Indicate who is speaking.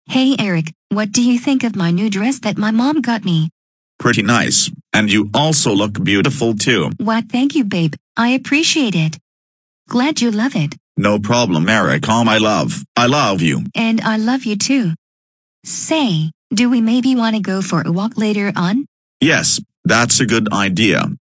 Speaker 1: Hey Eric, what do you think of my new dress that my mom got me?
Speaker 2: Pretty nice, and you also look beautiful too.
Speaker 1: Why thank you babe, I appreciate it. Glad you love it.
Speaker 2: No problem, Erika, my love. I love you.
Speaker 1: And I love you too. Say, do we maybe want to go for a walk later on?
Speaker 2: Yes, that's a good idea.